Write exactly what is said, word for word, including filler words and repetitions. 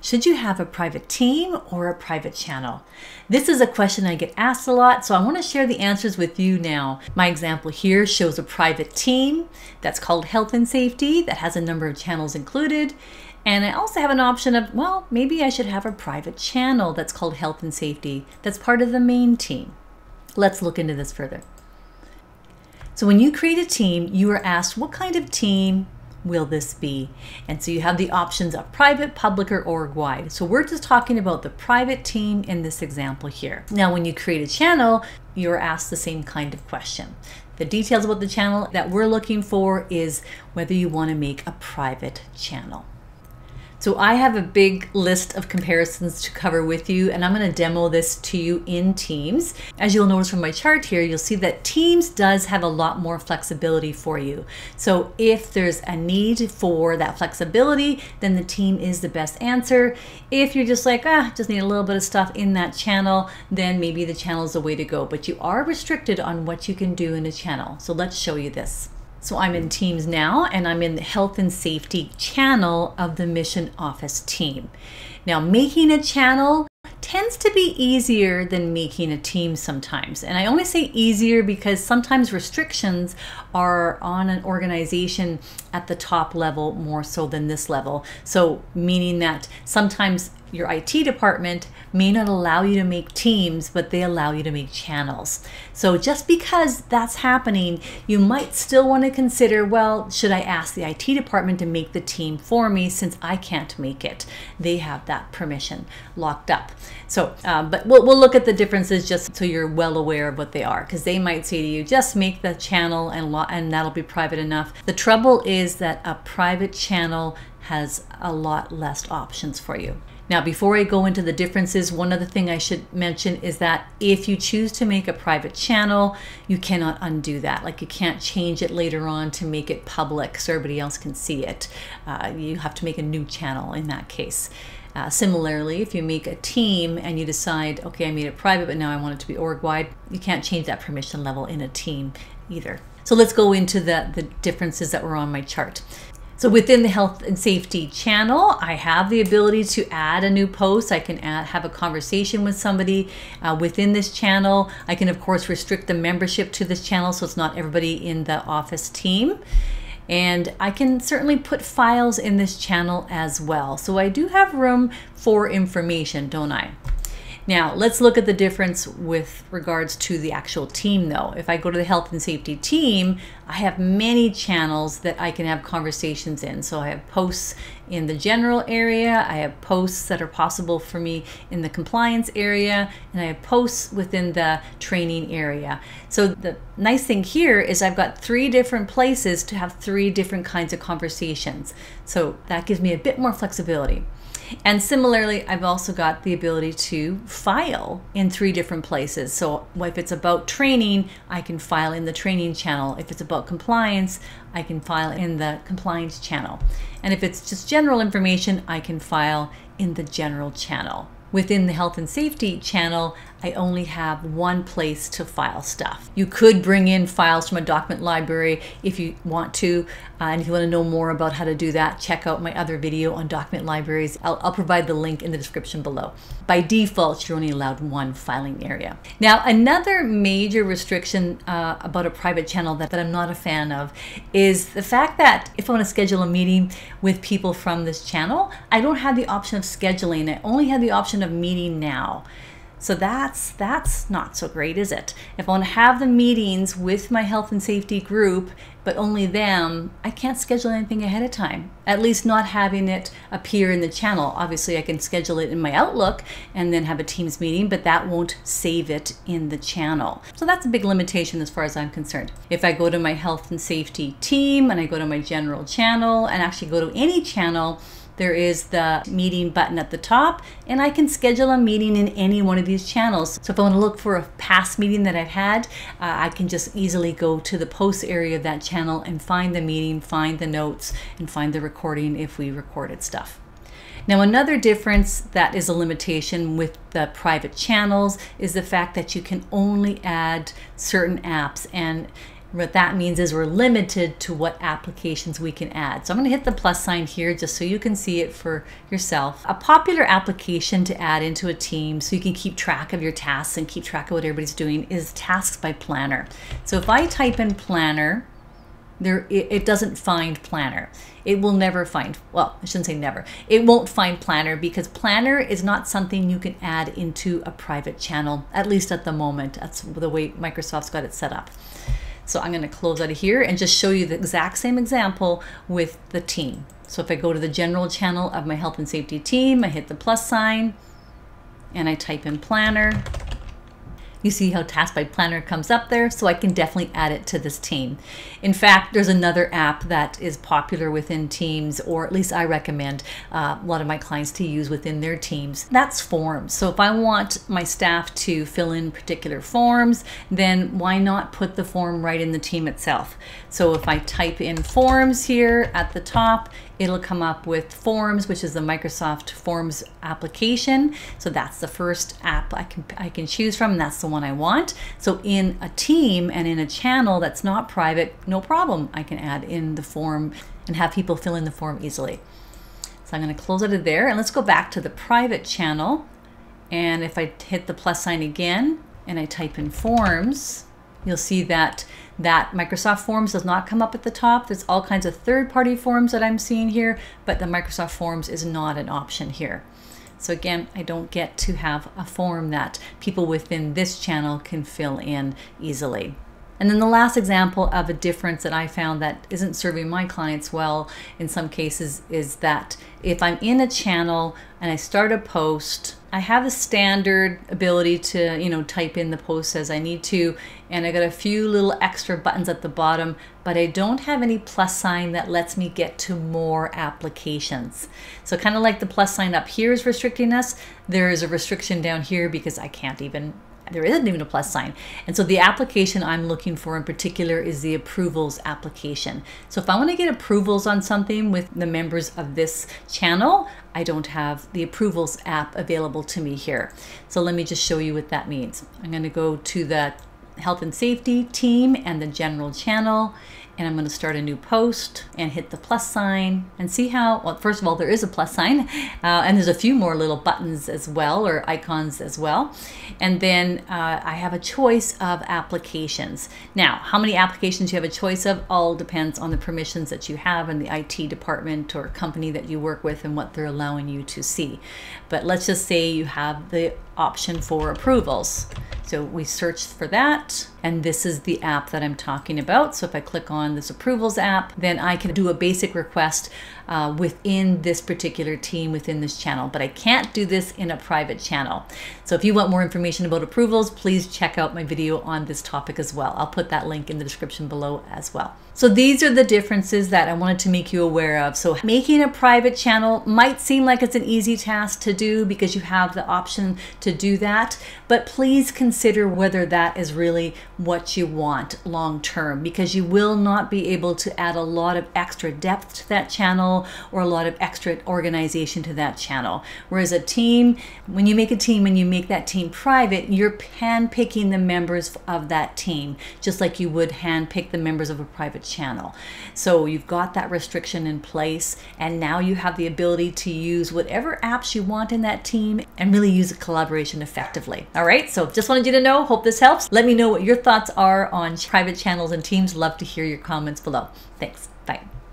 Should you have a private team or a private channel? This is a question I get asked a lot, so I want to share the answers with you now. My example here shows a private team that's called Health and Safety that has a number of channels included. And I also have an option of, well, maybe I should have a private channel that's called Health and Safety that's part of the main team. Let's look into this further. So when you create a team, you are asked what kind of team will this be? And so you have the options of private, public, or org-wide. So we're just talking about the private team in this example here. Now, when you create a channel, you're asked the same kind of question. The details about the channel that we're looking for is whether you want to make a private channel. So I have a big list of comparisons to cover with you, and I'm going to demo this to you in Teams. As you'll notice from my chart here, you'll see that Teams does have a lot more flexibility for you. So if there's a need for that flexibility, then the team is the best answer. If you're just like, ah, just need a little bit of stuff in that channel, then maybe the channel is the way to go. But you are restricted on what you can do in a channel. So let's show you this. So I'm in Teams now, and I'm in the Health and Safety channel of the Mission Office team. Now, making a channel tends to be easier than making a team sometimes. And I only say easier because sometimes restrictions are on an organization at the top level more so than this level. So meaning that sometimes your I T department may not allow you to make teams, but they allow you to make channels. So just because that's happening, you might still want to consider, well, should I ask the I T department to make the team for me since I can't make it? They have that permission locked up. So, um, but we'll, we'll look at the differences just so you're well aware of what they are, because they might say to you, just make the channel and, lo and that'll be private enough. The trouble is that a private channel has a lot less options for you. Now, before I go into the differences, one other thing I should mention is that if you choose to make a private channel, you cannot undo that. Like, you can't change it later on to make it public so everybody else can see it. Uh, you have to make a new channel in that case. Uh, similarly, if you make a team and you decide, okay, I made it private, but now I want it to be org-wide, you can't change that permission level in a team either. So let's go into the, the differences that were on my chart. So within the Health and Safety channel, I have the ability to add a new post. I can add, have a conversation with somebody uh, within this channel. I can, of course, restrict the membership to this channel so it's not everybody in the office team. And I can certainly put files in this channel as well. So I do have room for information, don't I? Now, let's look at the difference with regards to the actual team though. If I go to the Health and Safety team, I have many channels that I can have conversations in. So I have posts in the general area, I have posts that are possible for me in the compliance area, and I have posts within the training area. So the nice thing here is I've got three different places to have three different kinds of conversations. So that gives me a bit more flexibility. And similarly, I've also got the ability to file in three different places. So if it's about training, I can file in the training channel. If it's about compliance, I can file in the compliance channel. And if it's just general information, I can file in the general channel. Within the Health and Safety channel, I only have one place to file stuff. You could bring in files from a document library if you want to, uh, and if you want to know more about how to do that, check out my other video on document libraries. I'll, I'll provide the link in the description below. By default, you're only allowed one filing area. Now, another major restriction uh, about a private channel that, that I'm not a fan of is the fact that if I want to schedule a meeting with people from this channel, I don't have the option of scheduling. I only have the option of meeting now. So that's that's not so great, is it? If I want to have the meetings with my health and safety group, but only them, I can't schedule anything ahead of time. At least not having it appear in the channel. Obviously, I can schedule it in my Outlook and then have a Teams meeting, but that won't save it in the channel. So that's a big limitation as far as I'm concerned. If I go to my health and safety team and I go to my general channel and actually go to any channel, there is the meeting button at the top, and I can schedule a meeting in any one of these channels. So if I want to look for a past meeting that I've had, uh, I can just easily go to the post area of that channel and find the meeting, find the notes, and find the recording if we recorded stuff. Now, another difference that is a limitation with the private channels is the fact that you can only add certain apps, and What that means is we're limited to what applications we can add. So I'm going to hit the plus sign here just so you can see it for yourself. A popular application to add into a team so you can keep track of your tasks and keep track of what everybody's doing is Tasks by Planner. So if I type in Planner, there it, it doesn't find Planner. It will never find, well, I shouldn't say never. It won't find Planner because Planner is not something you can add into a private channel, at least at the moment. That's the way Microsoft's got it set up. So I'm going to close out of here and just show you the exact same example with the team. So if I go to the general channel of my health and safety team, I hit the plus sign and I type in Planner. You see how Task by Planner comes up there, so I can definitely add it to this team. In fact, there's another app that is popular within teams, or at least I recommend uh, a lot of my clients to use within their teams. That's forms. So if I want my staff to fill in particular forms, then why not put the form right in the team itself? So if I type in forms here at the top, it'll come up with Forms, which is the Microsoft Forms application. So that's the first app I can I can choose from, and that's the one I want. So in a team and in a channel that's not private, no problem. I can add in the form and have people fill in the form easily. So I'm going to close out of there, and let's go back to the private channel. And if I hit the plus sign again and I type in Forms, you'll see that that Microsoft Forms does not come up at the top. There's all kinds of third-party forms that I'm seeing here, but the Microsoft Forms is not an option here. So again, I don't get to have a form that people within this channel can fill in easily. And then the last example of a difference that I found that isn't serving my clients well in some cases is that if I'm in a channel and I start a post, I have a standard ability to, you know, type in the post as I need to, and I got a few little extra buttons at the bottom, but I don't have any plus sign that lets me get to more applications. So kind of like the plus sign up here is restricting us, there is a restriction down here because I can't even there isn't even a plus sign. And so the application I'm looking for in particular is the approvals application. So if I want to get approvals on something with the members of this channel, I don't have the approvals app available to me here. So let me just show you what that means. I'm going to go to the health and safety team and the general channel, and I'm going to start a new post and hit the plus sign and see how, well, first of all, there is a plus sign uh, and there's a few more little buttons as well, or icons as well. And then uh, I have a choice of applications. Now, how many applications you have a choice of all depends on the permissions that you have in the I T department or company that you work with and what they're allowing you to see. But let's just say you have the option for approvals. So we search for that, and this is the app that I'm talking about. So if I click on this approvals app, then I can do a basic request uh, within this particular team, within this channel, but I can't do this in a private channel. So if you want more information about approvals, please check out my video on this topic as well. I'll put that link in the description below as well. So these are the differences that I wanted to make you aware of. So making a private channel might seem like it's an easy task to do because you have the option to do that, but please consider whether that is really what you want long term, because you will not be able to add a lot of extra depth to that channel or a lot of extra organization to that channel. Whereas a team, when you make a team and you make that team private, you're handpicking the members of that team, just like you would handpick the members of a private channel. So you've got that restriction in place, and now you have the ability to use whatever apps you want in that team and really use a collaboration effectively. All right, so just wanted you to know, hope this helps. Let me know what your thoughts are on private channels and teams. Love to hear your comments below. Thanks, bye.